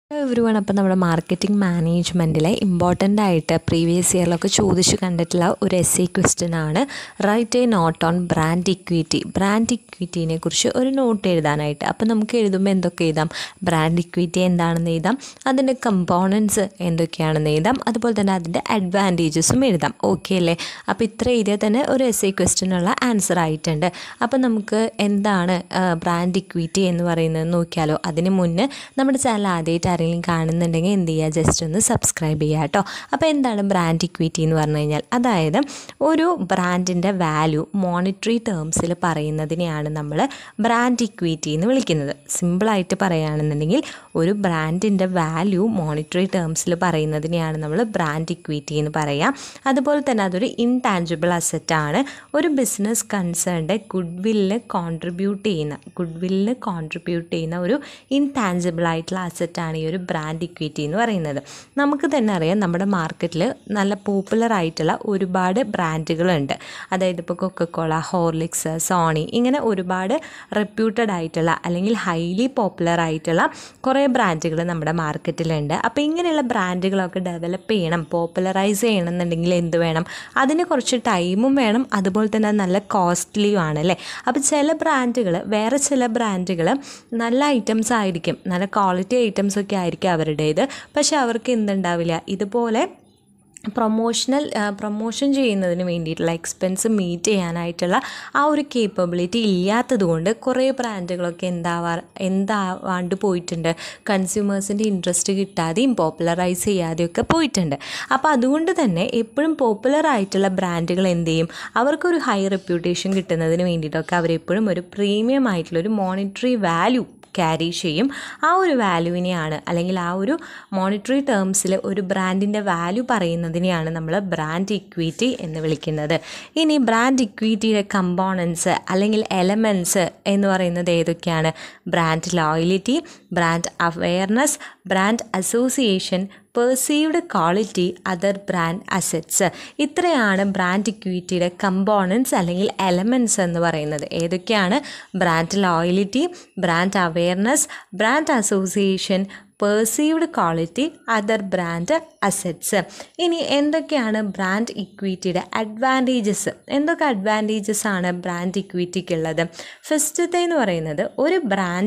Everyone അപ്പോൾ നമ്മുടെ marketing മാനേജ്മെൻറ്റിലെ ഇമ്പോർട്ടൻ്റ് ആയിട്ട് പ്രീവിയസ് ഇയറിലൊക്കെ ചോദിച്ചു കണ്ടിട്ടുള്ള ഒരു എസ്സേ ക്വസ്റ്റ്യൻ ആണ് write a note on brand equity. Brand ഇക്വിറ്റീനെ കുറിച്ച് ഒരു നോട്ട് എഴുതാനായിട്ട്. അപ്പോൾ നമുക്ക് എഴുതുമ്പോൾ എന്തൊക്കെ എഴുതാം? ബ്രാൻഡ് ഇക്വിറ്റി എന്താണെന്ന് എഴുതാം, അതിൻ്റെ കമ്പോണൻസ് എന്തൊക്കെയാണെന്ന് എഴുതാം, അതുപോലെ തന്നെ അതിൻ്റെ അഡ്വാൻറ്റേജസും എഴുതാം. ഓക്കെ അല്ലേ? അപ്പോൾ ഇത്ര എഴുതിയാൽ തന്നെ ഒരു എസ്സേ ക്വസ്റ്റ്യനുള്ള ആൻസർ ആയിട്ടുണ്ട്. അപ്പോൾ നമുക്ക് എന്താണ് ബ്രാൻഡ് ഇക്വിറ്റി എന്ന് പറയുന്നത് നോക്കിയാലോ. അതിന് മുന്നേ നമ്മുടെ ചാനൽ ആദ്യമായിട്ട് ആരെങ്കിലും കാണുന്നുണ്ടെങ്കിൽ എന്ത് ചെയ്യുക, ജസ്റ്റ് ഒന്ന് സബ്സ്ക്രൈബ് ചെയ്യുക കേട്ടോ. അപ്പോൾ എന്താണ് ബ്രാൻഡ് ഇക്വിറ്റി എന്ന് പറഞ്ഞു കഴിഞ്ഞാൽ, അതായത് ഒരു ബ്രാൻഡിൻ്റെ വാല്യൂ മോണിറ്ററി ടേംസിൽ പറയുന്നതിനെയാണ് നമ്മൾ ബ്രാൻഡ് ഇക്വിറ്റി എന്ന് വിളിക്കുന്നത്. സിമ്പിളായിട്ട് പറയുകയാണെന്നുണ്ടെങ്കിൽ ഒരു ബ്രാൻഡിൻ്റെ വാല്യൂ മോണിറ്ററി ടേംസിൽ പറയുന്നതിനെയാണ് നമ്മൾ ബ്രാൻഡ് ഇക്വിറ്റി എന്ന് പറയാം. അതുപോലെ തന്നെ അതൊരു ഇൻടാഞ്ചിബിൾ അസറ്റാണ്. ഒരു ബിസിനസ് കൺസേണിൻ്റെ ഗുഡ്വില്ലിന് കോൺട്രിബ്യൂട്ട് ചെയ്യുന്ന ഒരു ഇൻടാഞ്ചിബിൾ ആയിട്ടുള്ള അസറ്റാണ് ഈ ഒരു ബ്രാൻഡ് ഇക്വിറ്റി എന്ന് പറയുന്നത്. നമുക്ക് തന്നെ അറിയാം, നമ്മുടെ മാർക്കറ്റിൽ നല്ല പോപ്പുലർ ആയിട്ടുള്ള ഒരുപാട് ബ്രാൻഡുകളുണ്ട്. അതായത് ഇപ്പോൾ കൊക്കക്കോള, ഹോർലിക്സ്, സോണി, ഇങ്ങനെ ഒരുപാട് റെപ്യൂട്ടഡ് ആയിട്ടുള്ള അല്ലെങ്കിൽ ഹൈലി പോപ്പുലർ ആയിട്ടുള്ള കുറേ ബ്രാൻഡുകൾ നമ്മുടെ മാർക്കറ്റിലുണ്ട്. അപ്പോൾ ഇങ്ങനെയുള്ള ബ്രാൻഡുകളൊക്കെ ഡെവലപ്പ് ചെയ്യണം, പോപ്പുലറൈസ് ചെയ്യണം എന്നുണ്ടെങ്കിൽ എന്ത് വേണം? അതിന് കുറച്ച് ടൈമും വേണം, അതുപോലെ തന്നെ നല്ല കോസ്റ്റ്ലിയും ആണ് അല്ലേ. അപ്പോൾ വേറെ ചില ബ്രാൻഡുകൾ നല്ല ഐറ്റംസ് ആയിരിക്കും, നല്ല ക്വാളിറ്റി ഐറ്റംസ് ഒക്കെ ആയിരിക്കും അവരുടേത്. പക്ഷെ അവർക്ക് എന്തുണ്ടാവില്ല, ഇതുപോലെ പ്രൊമോഷൻ ചെയ്യുന്നതിന് വേണ്ടിയിട്ടുള്ള എക്സ്പെൻസ് മീറ്റ് ചെയ്യാനായിട്ടുള്ള ആ ഒരു കേപ്പബിലിറ്റി ഇല്ലാത്തത് കൊണ്ട് കുറേ ബ്രാൻഡുകളൊക്കെ എന്താവാണ്ട് പോയിട്ടുണ്ട്. കൺസ്യൂമേഴ്സിൻ്റെ ഇൻട്രസ്റ്റ് കിട്ടാതെയും പോപ്പുലറൈസ് ചെയ്യാതെയൊക്കെ പോയിട്ടുണ്ട്. അപ്പോൾ അതുകൊണ്ട് തന്നെ എപ്പോഴും പോപ്പുലർ ആയിട്ടുള്ള ബ്രാൻഡുകൾ എന്ത് ചെയ്യും, അവർക്കൊരു ഹൈ റെപ്യൂട്ടേഷൻ കിട്ടുന്നതിന് വേണ്ടിയിട്ടൊക്കെ അവരെപ്പോഴും ഒരു പ്രീമിയം ആയിട്ടുള്ളൊരു മോണിറ്ററി വാല്യൂ ക്യാരി ചെയ്യും. ആ ഒരു വാല്യൂവിനെയാണ്, അല്ലെങ്കിൽ ആ ഒരു മോണിറ്ററി ടേംസിൽ ഒരു ബ്രാൻഡിൻ്റെ വാല്യൂ പറയുന്നതിനെയാണ് നമ്മൾ ബ്രാൻഡ് ഇക്വിറ്റി എന്ന് വിളിക്കുന്നത്. ഇനി ബ്രാൻഡ് ഇക്വിറ്റിയുടെ കമ്പോണൻസ് അല്ലെങ്കിൽ എലമെൻറ്റ്സ് എന്ന് പറയുന്നത് ഏതൊക്കെയാണ്? Brand loyalty, brand awareness, brand association, perceived quality, other brand assets. ഇത്രയാണ് ബ്രാൻഡ് ഇക്വിറ്റിയുടെ കമ്പോണൻസ് അല്ലെങ്കിൽ എലമെൻറ്റ്സ് എന്ന് പറയുന്നത്. ഏതൊക്കെയാണ്? Brand loyalty, brand awareness, brand association, perceived quality, other brand assets. ഇനി എന്തൊക്കെയാണ് ബ്രാൻഡ് ഇക്വിറ്റിയുടെ അഡ്വാൻറ്റേജസ്? എന്തൊക്കെ അഡ്വാൻറ്റേജസ് ആണ് ബ്രാൻഡ് ഇക്വിറ്റിക്കുള്ളത്? ഫസ്റ്റത്തെ എന്ന് പറയുന്നത്, ഒരു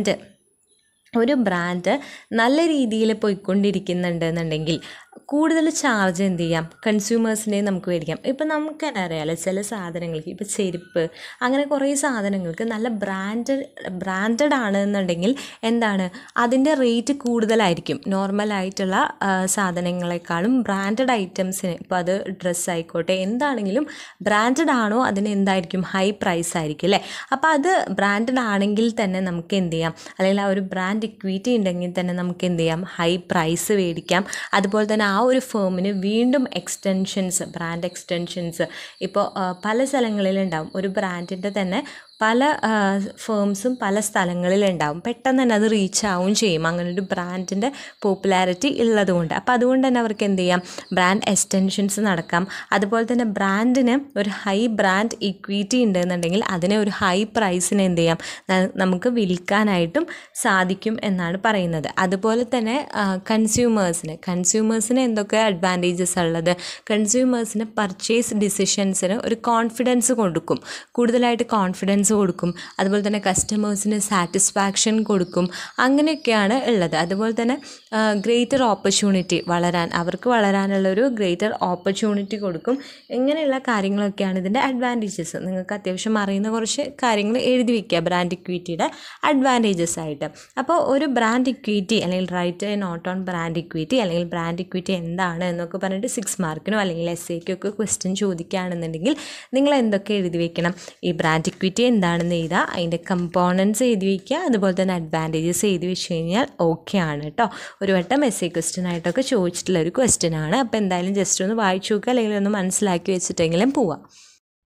ബ്രാൻഡ് നല്ല രീതിയിൽ പോയിക്കൊണ്ടിരിക്കുന്നുണ്ടെന്നുണ്ടെങ്കിൽ കൂടുതൽ ചാർജ് എന്ത് ചെയ്യാം, കൺസ്യൂമേഴ്സിനെ നമുക്ക് മേടിക്കാം. ഇപ്പം നമുക്ക് തന്നെ അറിയാമല്ലോ, ചില സാധനങ്ങൾക്ക്, ഇപ്പോൾ ചെരുപ്പ്, അങ്ങനെ കുറേ സാധനങ്ങൾക്ക് നല്ല ബ്രാൻഡഡ് ആണെന്നുണ്ടെങ്കിൽ എന്താണ്, അതിൻ്റെ റേറ്റ് കൂടുതലായിരിക്കും. നോർമലായിട്ടുള്ള സാധനങ്ങളെക്കാളും ബ്രാൻഡഡ് ഐറ്റംസിന്, ഇപ്പോൾ അത് ഡ്രസ്സ് ആയിക്കോട്ടെ എന്താണെങ്കിലും ബ്രാൻഡഡ് ആണോ അതിന് എന്തായിരിക്കും, ഹൈ പ്രൈസ് ആയിരിക്കും അല്ലേ. അപ്പോൾ അത് ബ്രാൻഡഡ് ആണെങ്കിൽ തന്നെ നമുക്ക് എന്ത് ചെയ്യാം, അല്ലെങ്കിൽ ആ ഒരു ബ്രാൻഡ് ഇക്വിറ്റി ഉണ്ടെങ്കിൽ തന്നെ നമുക്ക് എന്ത് ചെയ്യാം, ഹൈ പ്രൈസ് മേടിക്കാം. അതുപോലെ തന്നെ ആ ഒരു ഫേമിന് വീണ്ടും ബ്രാൻഡ് എക്സ്റ്റൻഷൻസ് ഇപ്പോൾ പല സ്ഥലങ്ങളിലുണ്ടാവും. ഒരു ബ്രാൻഡിൻ്റെ തന്നെ പല ഫേംസും പല സ്ഥലങ്ങളിലുണ്ടാവും. പെട്ടെന്ന് തന്നെ അത് റീച്ച് ആവുകയും ചെയ്യും, അങ്ങനെ ഒരു ബ്രാൻഡിൻ്റെ പോപ്പുലാരിറ്റി ഉള്ളതുകൊണ്ട്. അപ്പോൾ അതുകൊണ്ട് തന്നെ അവർക്ക് എന്ത് ചെയ്യാം, ബ്രാൻഡ് എക്സ്റ്റൻഷൻസ് നടക്കാം. അതുപോലെ തന്നെ ബ്രാൻഡിന് ഒരു ഹൈ ബ്രാൻഡ് ഇക്വിറ്റി ഉണ്ടെന്നുണ്ടെങ്കിൽ അതിനെ ഒരു ഹൈ പ്രൈസിന് എന്ത് ചെയ്യാം, നമുക്ക് വിൽക്കാനായിട്ടും സാധിക്കും എന്നാണ് പറയുന്നത്. അതുപോലെ തന്നെ കൺസ്യൂമേഴ്സിന് എന്തൊക്കെ അഡ്വാൻറ്റേജസ് ഉള്ളത്? കൺസ്യൂമേഴ്സിന് പർച്ചേസ് ഡിസിഷൻസിന് ഒരു കോൺഫിഡൻസ് കൊടുക്കും, കൂടുതലായിട്ട് കോൺഫിഡൻസ് കൊടുക്കും. അതുപോലെ തന്നെ കസ്റ്റമേഴ്സിന് സാറ്റിസ്ഫാക്ഷൻ കൊടുക്കും. അങ്ങനെയൊക്കെയാണ് ഉള്ളത്. അതുപോലെ തന്നെ ഗ്രേറ്റർ ഓപ്പർച്യൂണിറ്റി, അവർക്ക് വളരാനുള്ളൊരു ഗ്രേറ്റർ ഓപ്പർച്യൂണിറ്റി കൊടുക്കും. ഇങ്ങനെയുള്ള കാര്യങ്ങളൊക്കെയാണ് ഇതിൻ്റെ അഡ്വാൻറ്റേജസ്. നിങ്ങൾക്ക് അത്യാവശ്യം അറിയുന്ന കുറച്ച് കാര്യങ്ങൾ എഴുതി വയ്ക്കുക ബ്രാൻഡ് ഇക്വിറ്റിയുടെ അഡ്വാൻറ്റേജസ് ആയിട്ട്. അപ്പോൾ ഒരു ബ്രാൻഡ് ഇക്വിറ്റി അല്ലെങ്കിൽ write a note on brand equity അല്ലെങ്കിൽ ബ്രാൻഡ് ഇക്വിറ്റി എന്താണ് എന്നൊക്കെ പറഞ്ഞിട്ട് 6 മാർക്കിനോ അല്ലെങ്കിൽ എസ്സേക്കൊക്കെ ക്വസ്റ്റ്യൻ ചോദിക്കുകയാണെന്നുണ്ടെങ്കിൽ നിങ്ങൾ എന്തൊക്കെ എഴുതി വയ്ക്കണം? ഈ ബ്രാൻഡ് ഇക്വിറ്റി എന്താണെന്ന് എഴുതുക, അതിൻ്റെ കമ്പോണൻസ് എഴുതി വയ്ക്കുക, അതുപോലെ തന്നെ അഡ്വാൻറ്റേജസ് എഴുതി വെച്ച് കഴിഞ്ഞാൽ ഓക്കെ ആണ് കേട്ടോ. ഒരു വട്ടം എസ്സേ ക്വസ്റ്റ്യൻ ആയിട്ടൊക്കെ ചോദിച്ചിട്ടുള്ള ഒരു ക്വസ്റ്റ്യൻ ആണ്. അപ്പോൾ എന്തായാലും ജസ്റ്റ് ഒന്ന് വായിച്ചു നോക്കുക, അല്ലെങ്കിൽ ഒന്ന് മനസ്സിലാക്കി വെച്ചിട്ടെങ്കിലും പോവാം.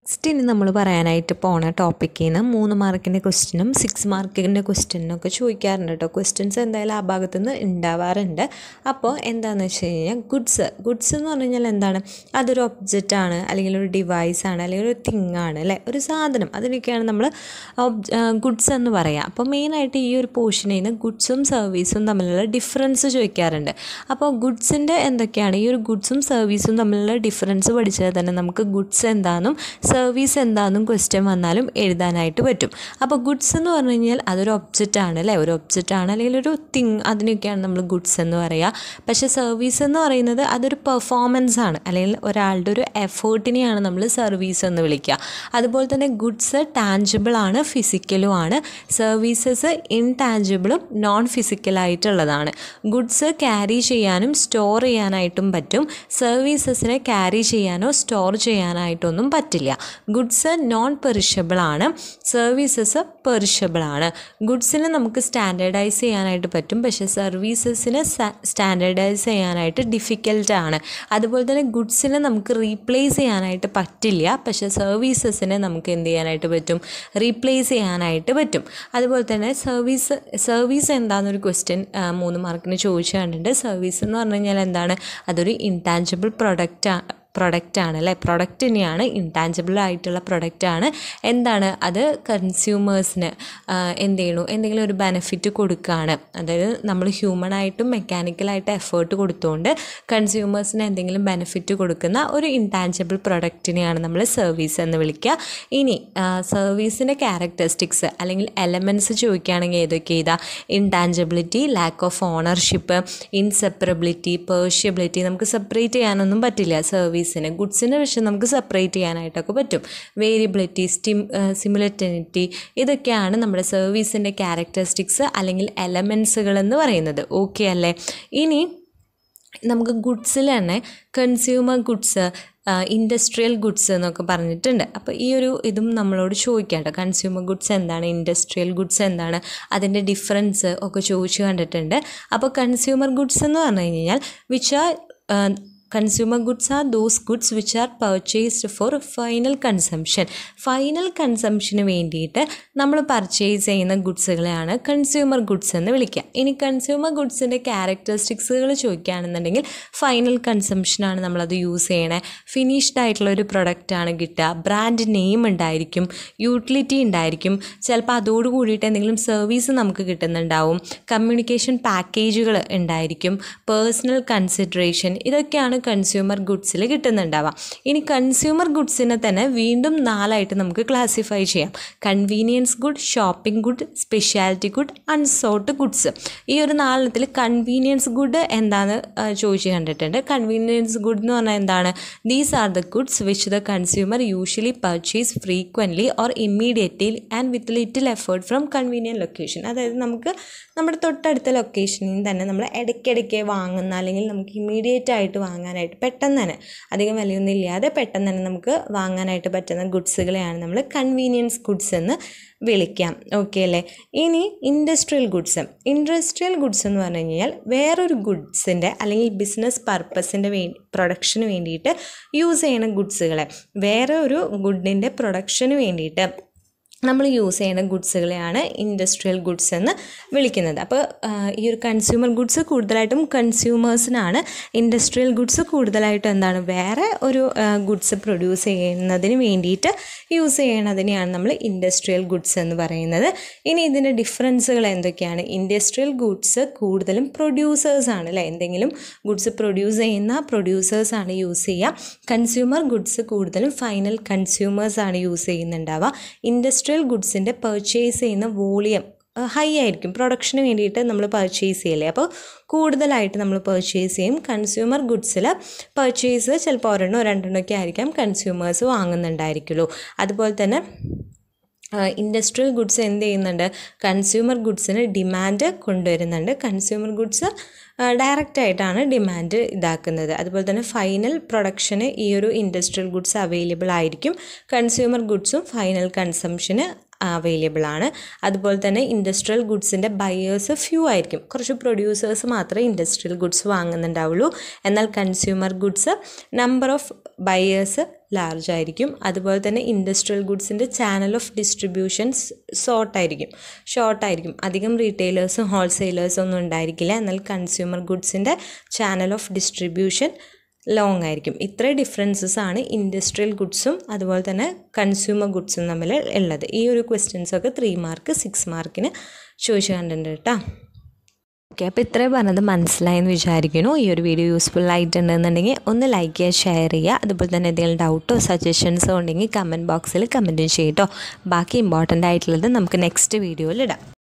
നെക്സ്റ്റ് ഇനി നമ്മൾ പറയാനായിട്ട് പോണ ടോപ്പിക്കിൽ നിന്ന് 3 മാർക്കിൻ്റെ ക്വസ്റ്റ്യനും 6 മാർക്കിൻ്റെ ക്വസ്റ്റ്യനൊക്കെ ചോദിക്കാറുണ്ട് കേട്ടോ. ക്വസ്റ്റ്യൻസ് എന്തായാലും ആ ഭാഗത്തു നിന്ന് ഉണ്ടാവാറുണ്ട്. അപ്പോൾ എന്താണെന്ന് വെച്ച് കഴിഞ്ഞാൽ ഗുഡ്സ് എന്ന് പറഞ്ഞു കഴിഞ്ഞാൽ എന്താണ്? അതൊരു ഒബ്ജക്റ്റാണ്, അല്ലെങ്കിൽ ഒരു ഡിവൈസാണ്, അല്ലെങ്കിൽ ഒരു തിങ്ങാണ്, അല്ലേ, ഒരു സാധനം. അതിനൊക്കെയാണ് നമ്മൾ ഗുഡ്സ് എന്ന് പറയുക. അപ്പോൾ മെയിനായിട്ട് ഈ ഒരു പോർഷനിൽ നിന്ന് ഗുഡ്സും സർവീസും തമ്മിലുള്ള ഡിഫറൻസ് ചോദിക്കാറുണ്ട്. അപ്പോൾ ഗുഡ്സിൻ്റെ എന്തൊക്കെയാണ്, ഈ ഒരു ഗുഡ്സും സർവീസും തമ്മിലുള്ള ഡിഫറൻസ് പഠിച്ചാൽ തന്നെ നമുക്ക് ഗുഡ്സ് എന്താണെന്നും സർവീസ് എന്താണെന്നും ക്വസ്റ്റ്യൻ വന്നാലും എഴുതാനായിട്ട് പറ്റും. അപ്പോൾ ഗുഡ്സ് എന്ന് പറഞ്ഞു കഴിഞ്ഞാൽ അതൊരു ഒബ്ജക്റ്റാണ്, അല്ലേ, ഒരു ഒബ്ജക്റ്റാണ് അല്ലെങ്കിൽ ഒരു തിങ്, അതിനൊക്കെയാണ് നമ്മൾ ഗുഡ്സ് എന്ന് പറയുക. പക്ഷേ സർവീസ് എന്ന് പറയുന്നത് അതൊരു പെർഫോമൻസ് ആണ്, അല്ലെങ്കിൽ ഒരാളുടെ ഒരു എഫേർട്ടിനെയാണ് നമ്മൾ സർവീസ് എന്ന് വിളിക്കുക. അതുപോലെ തന്നെ ഗുഡ്സ് ടാഞ്ചിബിൾ ആണ്, ഫിസിക്കലും ആണ്. സർവീസസ് ഇൻടാഞ്ചിബിളും നോൺ ഫിസിക്കലായിട്ടുള്ളതാണ്. ഗുഡ്സ് ക്യാരി ചെയ്യാനും സ്റ്റോർ ചെയ്യാനായിട്ടും പറ്റും. സർവീസസിനെ ക്യാരി ചെയ്യാനോ സ്റ്റോർ ചെയ്യാനായിട്ടൊന്നും പറ്റില്ല. ഗുഡ്സ് നോൺ പെറിഷബിൾ ആണ്, സർവീസസ് പെറിഷബിൾ ആണ്. ഗുഡ്സിനെ നമുക്ക് സ്റ്റാൻഡേർഡൈസ് ചെയ്യാനായിട്ട് പറ്റും, പക്ഷേ സർവീസസിനെ സ്റ്റാൻഡേർഡൈസ് ചെയ്യാനായിട്ട് ഡിഫിക്കൽട്ടാണ്. അതുപോലെ തന്നെ ഗുഡ്സിനെ നമുക്ക് റീപ്ലേസ് ചെയ്യാനായിട്ട് പറ്റില്ല, പക്ഷേ സർവീസസിനെ നമുക്ക് എന്ത് ചെയ്യാനായിട്ട് പറ്റും? റീപ്ലേസ് ചെയ്യാനായിട്ട് പറ്റും. അതുപോലെ തന്നെ സർവീസ് എന്താണെന്നൊരു ക്വസ്റ്റ്യൻ 3 മാർക്കിന് ചോദിച്ചു കണ്ടിട്ടുണ്ട്. സർവീസ് എന്ന് പറഞ്ഞു കഴിഞ്ഞാൽ എന്താണ്? അതൊരു ഇൻടാഞ്ചിബിൾ പ്രൊഡക്റ്റാണ്, അല്ലേ, പ്രൊഡക്റ്റ് തന്നെയാണ്, ഇൻടാഞ്ചിബിൾ ആയിട്ടുള്ള പ്രൊഡക്റ്റാണ്. എന്താണ് അത്? കൺസ്യൂമേഴ്സിന് എന്ത് ചെയ്യണു? എന്തെങ്കിലും ഒരു ബെനിഫിറ്റ് കൊടുക്കുകയാണ്. അതായത് നമ്മൾ ഹ്യൂമനായിട്ടും മെക്കാനിക്കലായിട്ടും എഫേർട്ട് കൊടുത്തുകൊണ്ട് കൺസ്യൂമേഴ്സിന് എന്തെങ്കിലും ബെനിഫിറ്റ് കൊടുക്കുന്ന ഒരു ഇൻടാഞ്ചിബിൾ പ്രൊഡക്റ്റിനെയാണ് നമ്മൾ സർവീസ് എന്ന് വിളിക്കുക. ഇനി സർവീസിൻ്റെ ക്യാരക്ടറിസ്റ്റിക്സ് അല്ലെങ്കിൽ എലമെൻറ്റ്സ് ചോദിക്കുകയാണെങ്കിൽ ഏതൊക്കെ ഇതാ? Intangibility, lack of ownership, inseparability, perishability. നമുക്ക് സെപ്പറേറ്റ് ചെയ്യാനൊന്നും പറ്റില്ല സർവീസിന്. ഗുഡ്സിനെ പക്ഷേ നമുക്ക് സെപ്പറേറ്റ് ചെയ്യാനായിട്ടൊക്കെ പറ്റും. വേരിയബിലിറ്റി, സിമുലേറ്റനിറ്റി, ഇതൊക്കെയാണ് നമ്മുടെ സർവീസിൻ്റെ ക്യാരക്ടറിസ്റ്റിക്സ് അല്ലെങ്കിൽ എലമെൻസുകൾ എന്ന് പറയുന്നത്. ഓക്കെ അല്ലേ? ഇനി നമുക്ക് ഗുഡ്സിൽ തന്നെ കൺസ്യൂമർ ഗുഡ്സ്, ഇൻഡസ്ട്രിയൽ ഗുഡ്സ് എന്നൊക്കെ പറഞ്ഞിട്ടുണ്ട്. അപ്പോൾ ഈ ഒരു ഇതും നമ്മളോട് ചോദിക്കാം. കൺസ്യൂമർ ഗുഡ്സ് എന്താണ്, ഇൻഡസ്ട്രിയൽ ഗുഡ്സ് എന്താണ്, അതിൻ്റെ ഡിഫറൻസ് ഒക്കെ ചോദിച്ചു കണ്ടിട്ടുണ്ട്. അപ്പോൾ കൺസ്യൂമർ ഗുഡ്സ് എന്ന് പറഞ്ഞു കഴിഞ്ഞാൽ consumer goods are those goods which are purchased for final consumption. Final കൺസംഷന് വേണ്ടിയിട്ട് നമ്മൾ പർച്ചേസ് ചെയ്യുന്ന ഗുഡ്സുകളെയാണ് കൺസ്യൂമർ ഗുഡ്സ് എന്ന് വിളിക്കുക. ഇനി കൺസ്യൂമർ ഗുഡ്സിൻ്റെ ക്യാരക്ടറിസ്റ്റിക്സുകൾ ചോദിക്കുകയാണെന്നുണ്ടെങ്കിൽ ഫൈനൽ കൺസംഷനാണ് നമ്മളത് യൂസ് ചെയ്യണേ. ഫിനിഷ്ഡ് ആയിട്ടുള്ള ഒരു പ്രൊഡക്റ്റാണ് കിട്ടുക. ബ്രാൻഡ് നെയിം ഉണ്ടായിരിക്കും, യൂട്ടിലിറ്റി ഉണ്ടായിരിക്കും, ചിലപ്പോൾ അതോട് കൂടിയിട്ട് എന്തെങ്കിലും സർവീസ് നമുക്ക് കിട്ടുന്നുണ്ടാവും, കമ്മ്യൂണിക്കേഷൻ പാക്കേജുകൾ ഉണ്ടായിരിക്കും, പേഴ്സണൽ കൺസിഡറേഷൻ, ഇതൊക്കെയാണ് കൺസ്യൂമർ ഗുഡ്സിൽ കിട്ടുന്നുണ്ടാവാം. ഇനി കൺസ്യൂമർ ഗുഡ്സിനെ തന്നെ വീണ്ടും 4ആയിട്ട് നമുക്ക് ക്ലാസിഫൈ ചെയ്യാം. Convenience good, shopping good, speciality good, unsought goods. ഈ ഒരു 4 കൺവീനിയൻസ് ഗുഡ് എന്താണെന്ന് ചോദിച്ച് കണ്ടിട്ടുണ്ട്. കൺവീനിയൻസ് ഗുഡ് എന്ന് പറഞ്ഞാൽ എന്താണ്? These are the goods which the consumer usually purchase frequently or immediately and with little effort from convenient location. അതായത് നമുക്ക് നമ്മുടെ തൊട്ടടുത്ത ലൊക്കേഷനിൽ തന്നെ നമ്മൾ ഇടയ്ക്കിടയ്ക്ക് വാങ്ങുന്ന, അല്ലെങ്കിൽ നമുക്ക് ഇമ്മീഡിയറ്റ് ആയിട്ട് വാങ്ങാനായിട്ട് പെട്ടെന്ന് തന്നെ, അധികം വിലയൊന്നും ഇല്ലാതെ പെട്ടെന്ന് തന്നെ നമുക്ക് വാങ്ങാനായിട്ട് പറ്റുന്ന ഗുഡ്സുകളെയാണ് നമ്മൾ കൺവീനിയൻസ് ഗുഡ്സ് എന്ന് വിളിക്കാം. ഓക്കെ അല്ലേ? ഇനി ഇൻഡസ്ട്രിയൽ ഗുഡ്സ് എന്ന് പറഞ്ഞു കഴിഞ്ഞാൽ വേറൊരു ഗുഡ്സിൻ്റെ അല്ലെങ്കിൽ ബിസിനസ് പർപ്പസിൻ്റെ പ്രൊഡക്ഷന് വേണ്ടിയിട്ട് യൂസ് ചെയ്യുന്ന ഗുഡ്സുകളെ, വേറെ ഒരു ഗുഡിൻ്റെ പ്രൊഡക്ഷന് വേണ്ടിയിട്ട് നമ്മൾ യൂസ് ചെയ്യുന്ന ഗുഡ്സുകളെയാണ് ഇൻഡസ്ട്രിയൽ ഗുഡ്സ് എന്ന് വിളിക്കുന്നത്. അപ്പോൾ ഈ ഒരു കൺസ്യൂമർ ഗുഡ്സ് കൂടുതലായിട്ടും കൺസ്യൂമേഴ്സിനാണ്. ഇൻഡസ്ട്രിയൽ ഗുഡ്സ് കൂടുതലായിട്ടും എന്താണ്? വേറെ ഒരു ഗുഡ്സ് പ്രൊഡ്യൂസ് ചെയ്യുന്നതിന് വേണ്ടിയിട്ട് യൂസ് ചെയ്യണതിനെയാണ് നമ്മൾ ഇൻഡസ്ട്രിയൽ ഗുഡ്സ് എന്ന് പറയുന്നത്. ഇനി ഇതിൻ്റെ ഡിഫറൻസുകൾ എന്തൊക്കെയാണ്? ഇൻഡസ്ട്രിയൽ ഗുഡ്സ് കൂടുതലും പ്രൊഡ്യൂസേഴ്സാണ്, അല്ലേ, എന്തെങ്കിലും ഗുഡ്സ് പ്രൊഡ്യൂസ് ചെയ്യുന്ന പ്രൊഡ്യൂസേഴ്സാണ് യൂസ് ചെയ്യുക. കൺസ്യൂമർ ഗുഡ്സ് കൂടുതലും ഫൈനൽ കൺസ്യൂമേഴ്സാണ് യൂസ് ചെയ്യുന്നുണ്ടാവുക. ഇൻഡസ്ട്രിയൽ ഗുഡ്സിൻ്റെ പർച്ചേസ് ചെയ്യുന്ന വോളിയം ഹൈ ആയിരിക്കും, പ്രൊഡക്ഷന് വേണ്ടിയിട്ട് നമ്മൾ പർച്ചേസ് ചെയ്യില്ലേ, അപ്പോൾ കൂടുതലായിട്ട് നമ്മൾ പർച്ചേസ് ചെയ്യും. കൺസ്യൂമർ ഗുഡ്സിൽ പർച്ചേസ് ചിലപ്പോൾ 1-2 ഒക്കെ ആയിരിക്കാം കൺസ്യൂമേഴ്സ് വാങ്ങുന്നുണ്ടായിരിക്കുള്ളൂ. അതുപോലെ തന്നെ ഇൻഡസ്ട്രിയൽ ഗുഡ്സ് എന്ത് ചെയ്യുന്നുണ്ട്? കൺസ്യൂമർ ഗുഡ്സിന് ഡിമാൻഡ് കൊണ്ടുവരുന്നുണ്ട്. കൺസ്യൂമർ ഗുഡ്സ് ഡയറക്റ്റായിട്ടാണ് ഡിമാൻഡ് ഇതാക്കുന്നത്. അതുപോലെ തന്നെ ഫൈനൽ പ്രൊഡക്ഷന് ഈ ഒരു ഇൻഡസ്ട്രിയൽ ഗുഡ്സ് അവൈലബിൾ ആയിരിക്കും. കൺസ്യൂമർ ഗുഡ്സും ഫൈനൽ കൺസംഷന് അവൈലബിൾ ആണ്. അതുപോലെ തന്നെ ഇൻഡസ്ട്രിയൽ ഗുഡ്സിൻ്റെ ബയേഴ്സ് ഫ്യൂ ആയിരിക്കും, കുറച്ച് പ്രൊഡ്യൂസേഴ്സ് മാത്രമേ ഇൻഡസ്ട്രിയൽ ഗുഡ്സ് വാങ്ങുന്നുണ്ടാവുള്ളൂ. എന്നാൽ consumer goods number of buyers large ആയിരിക്കും. അതുപോലെ തന്നെ ഇൻഡസ്ട്രിയൽ ഗുഡ്സിൻ്റെ ചാനൽ ഓഫ് ഡിസ്ട്രിബ്യൂഷൻസ് ഷോർട്ടായിരിക്കും. അധികം റീറ്റെയിലേഴ്സും ഹോൾസെയിലേഴ്സും ഒന്നും ഉണ്ടായിരിക്കില്ല. എന്നാൽ കൺസ്യൂമർ ഗുഡ്സിൻ്റെ ചാനൽ ഓഫ് ഡിസ്ട്രിബ്യൂഷൻ ലോങ് ആയിരിക്കും. ഇത്ര ഡിഫറൻസസ് ആണ് ഇൻഡസ്ട്രിയൽ ഗുഡ്സും അതുപോലെ തന്നെ കൺസ്യൂമർ ഗുഡ്സും തമ്മിൽ ഉള്ളത്. ഈ ഒരു ക്വസ്റ്റ്യൻസൊക്കെ 3 മാർക്ക് 6 മാർക്കിന് ചോദിച്ചു കണ്ടിട്ടുണ്ട് കേട്ടോ. ഓക്കെ, അപ്പോൾ ഇത്രയും പറഞ്ഞത് മനസ്സിലായെന്ന് വിചാരിക്കുന്നു. ഈ ഒരു വീഡിയോ യൂസ്ഫുൾ ആയിട്ടുണ്ടെന്നുണ്ടെങ്കിൽ ഒന്ന് ലൈക്ക് ചെയ്യുക, ഷെയർ ചെയ്യുക. അതുപോലെ തന്നെ എന്തെങ്കിലും ഡൗട്ടോ സജഷൻസോ ഉണ്ടെങ്കിൽ കമൻറ്റ് ബോക്സിൽ കമൻറ്റും ചെയ്യട്ടോ. ബാക്കി ഇമ്പോർട്ടൻ്റ് ആയിട്ടുള്ളത് നമുക്ക് നെക്സ്റ്റ് വീഡിയോയിൽ ഇടാം.